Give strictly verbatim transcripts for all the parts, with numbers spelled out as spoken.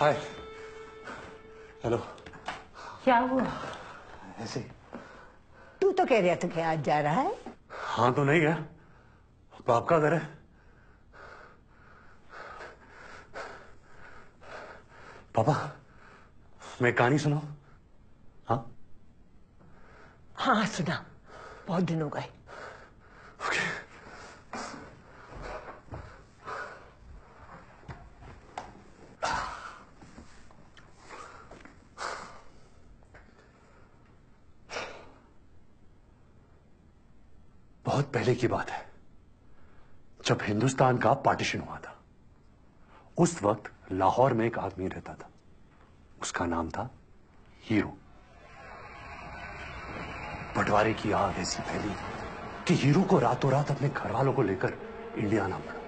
हाय। Hello. क्या हुआ? ऐसे। तू तो कह रहा था कि आज जा रहा है। हाँ तो नहीं है, तो आपका घर है। पापा, मैं कहानी सुनाऊं? हाँ हाँ सुना, बहुत दिन हो गए। ओके। बहुत पहले की बात है, जब हिंदुस्तान का पार्टीशन हुआ था। उस वक्त लाहौर में एक आदमी रहता था, उसका नाम था हीरो। बंटवारे की आग ऐसी फैली कि हीरो को रातों रात अपने घर वालों को लेकर इंडिया आना पड़ा।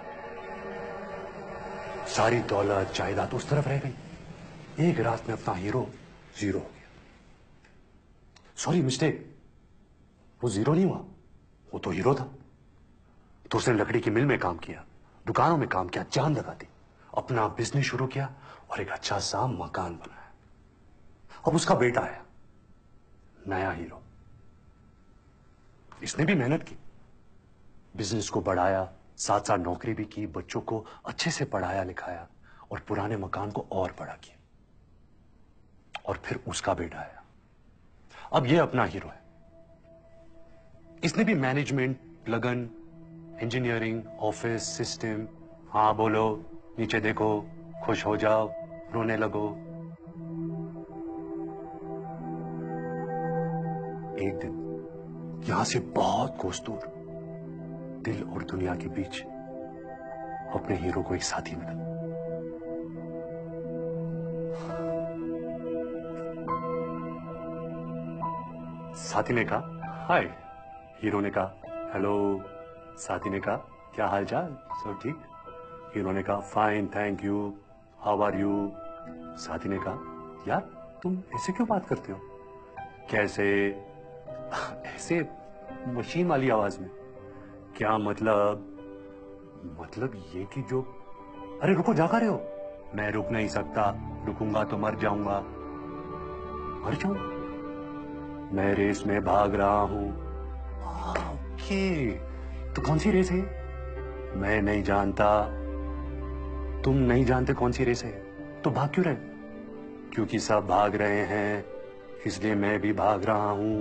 सारी दौलत जायदाद उस तरफ रह गई। एक रात में अपना हीरो जीरो हो गया। सॉरी मिस्टेक, वो जीरो नहीं हुआ, वो तो हीरो था। तो उसने लकड़ी की मिल में काम किया, दुकानों में काम किया, जान लगा दी, अपना बिजनेस शुरू किया और एक अच्छा सा मकान बनाया। अब उसका बेटा आया, नया हीरो। इसने भी मेहनत की, बिजनेस को बढ़ाया, साथ साथ नौकरी भी की, बच्चों को अच्छे से पढ़ाया लिखाया और पुराने मकान को और बड़ा किया। और फिर उसका बेटा आया, अब ये अपना हीरो है। इसने भी मैनेजमेंट, लगन, इंजीनियरिंग, ऑफिस, सिस्टम, हाँ बोलो, नीचे देखो, खुश हो जाओ, रोने लगो। एक दिन यहां से बहुत कोस दूर, दिल और दुनिया के बीच, अपने हीरो को एक साथी मिला। साथी ने कहा हाय, हीरो ने कहा हेलो। साथी ने कहा क्या हाल चाल, सब ठीक? हीरो ने कहा fine thank you, how are you? साथी ने कहा यार तुम ऐसे क्यों बात करते हो? कैसे? ऐसे मशीन वाली आवाज में। क्या मतलब? मतलब ये कि जो, अरे रुको, जा रहे हो? मैं रुक नहीं सकता, रुकूंगा तो मर जाऊंगा। मर जाऊंगा? मैं रेस में भाग रहा हूं। ओके, तो कौन सी रेस है? मैं नहीं जानता। तुम नहीं जानते कौन सी रेस है, तो भाग क्यों रहे? क्योंकि सब भाग रहे हैं, इसलिए मैं भी भाग रहा हूं।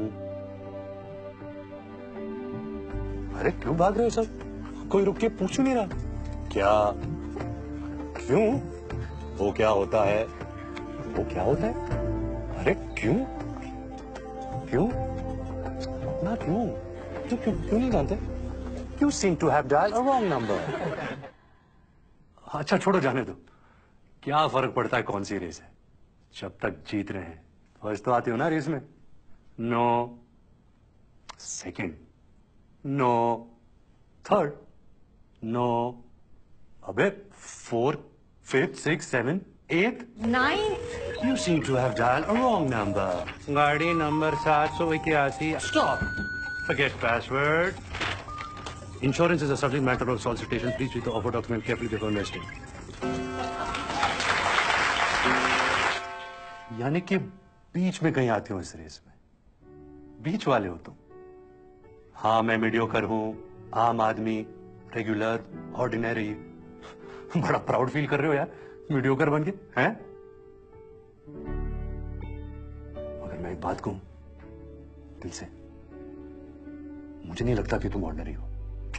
अरे क्यों भाग रहे हो सब? कोई रुक के पूछ नहीं रहा क्या? क्यों? वो क्या होता है? वो क्या होता है? अरे क्यों? क्यों ना? क्यों क्यों क्यों, क्यों नहीं जानते? You seem to have dialed a wrong number. अच्छा छोड़ो, जाने दो। क्या फर्क पड़ता है कौन सी रेस है, जब तक जीत रहे हैं। फर्स्ट तो आते हो ना रेस में? No. Second? No. Third? No. अबे fourth, fifth, six, seven, eight, ninth. You seem to have dialed a wrong number. गाड़ी नंबर सात सौ इक्यासी। Stop. Forget password. Insurance is a subject matter of solicitation. Please read the offer document carefully before investing. यानी कि बीच में कहीं आते हो इस रेस में, बीच वाले हो तुम। हाँ मैं मीडियोकर हूं, आम आदमी, रेगुलर, ऑर्डिनरी। बड़ा प्राउड फील कर रहे हो यार, मीडियोकर बन के, हैं? अगर मैं एक बात कहूं दिल से, मुझे नहीं लगता कि तुम ऑर्डिनरी हो।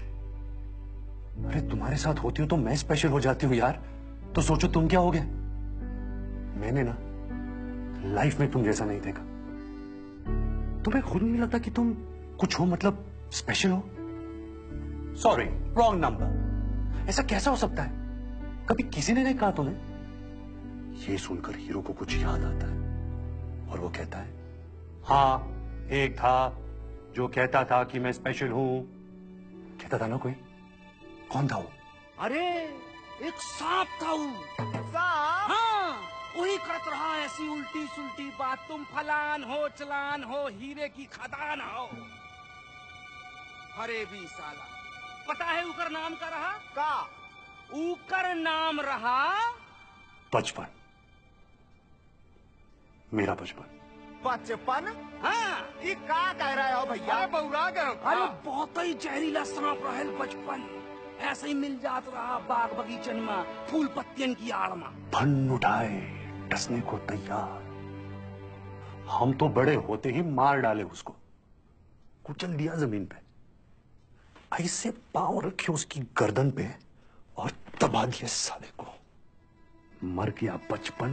अरे तुम्हारे साथ होती हो तो मैं स्पेशल हो जाती हूँ यार। तो सोचो तुम क्या हो गए। मैंने ना लाइफ में तुम जैसा नहीं देखा। तुम्हें खुद नहीं लगता कि तुम कुछ हो, मतलब स्पेशल हो? Sorry, wrong number. ऐसा कैसा हो सकता है? कभी किसी ने नहीं कहा तुम्हें? ये सुनकर हीरो को कुछ याद आता है और वो कहता है हाँ एक था जो कहता था कि मैं स्पेशल हूं। कहता था ना कोई? कौन था वो? अरे एक सांप था वो। सांप? हाँ, वही करत रहा ऐसी उल्टी सुल्टी बात, तुम फलान हो, चलान हो, हीरे की खदान हो। अरे भी साला, पता है उकर नाम का रहा? का? उकर नाम रहा बचपन। मेरा बचपन। बचपन? हाँ, ये का कह रहे हो भैया? अरे बउरा गए हो हाँ। अरे बहुत ही जहरीला सांप रहल बचपन। ऐसे ही मिल जात रहा बाग बगीचन में फूल पत्तियन की आड़ में। फन उठाए, डसने को तैयार। हम तो बड़े होते ही मार डाले उसको, कुचल दिया जमीन पे, ऐसे पांव रखे उसकी गर्दन पे और दबा दिए साले को। मर गया बचपन।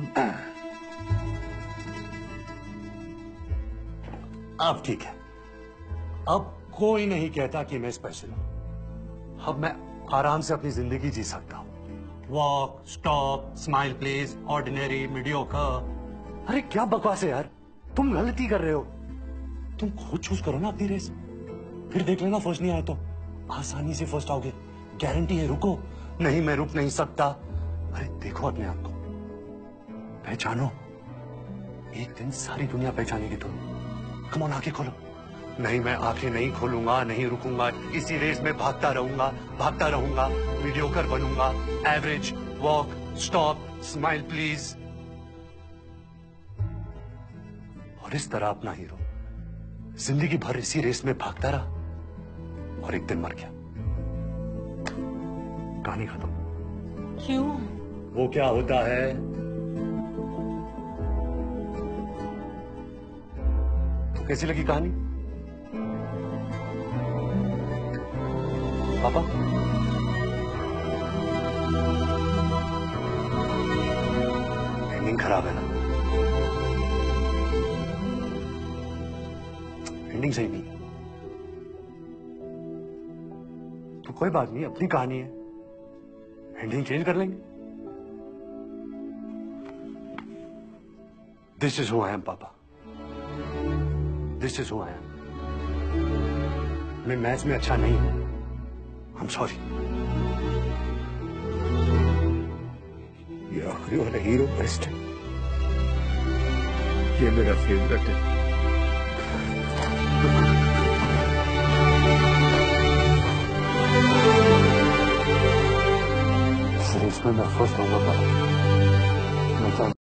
अब ठीक है, अब कोई नहीं कहता कि मैं स्पेशल हूं। अब मैं आराम से अपनी जिंदगी जी सकता हूं। Walk, stop, smile please, ordinary, mediocre. अरे क्या बकवास है यार, तुम गलती कर रहे हो। तुम खुद चूज करो ना अपनी रेस, फिर देख लेना फर्स्ट नहीं आए तो आसानी से फर्स्ट आओगे, गारंटी है। रुको, नहीं मैं रुक नहीं सकता। अरे देखो अपने आप को, पहचानो, एक दिन सारी दुनिया पहचानेगी तुम। कम ऑन, आंखें खोलो। नहीं मैं आंखें नहीं खोलूंगा, नहीं रुकूंगा, इसी रेस में भागता रहूंगा, भागता रहूंगा, मीडियोकर बनूंगा, average, walk, stop, smile please. और इस तरह अपना हीरो जिंदगी भर इसी रेस में भागता रहा और एक दिन मर गया। कहानी खत्म। क्यों? वो क्या होता है, तो कैसी लगी कहानी पापा? एंडिंग खराब है ना, एंडिंग सही नहीं। तो कोई बात नहीं, अपनी कहानी है, एंडिंग चेंज कर लेंगे। This is who I am पापा, this is who I am. मैं मैच में अच्छा नहीं हूं, आई एम सॉरी। ये आखिरी वाला हीरो बेस्ट है, ये मेरा फेवरेट है। इस रेस में मैं फर्स्ट होऊंगा पापा। मैं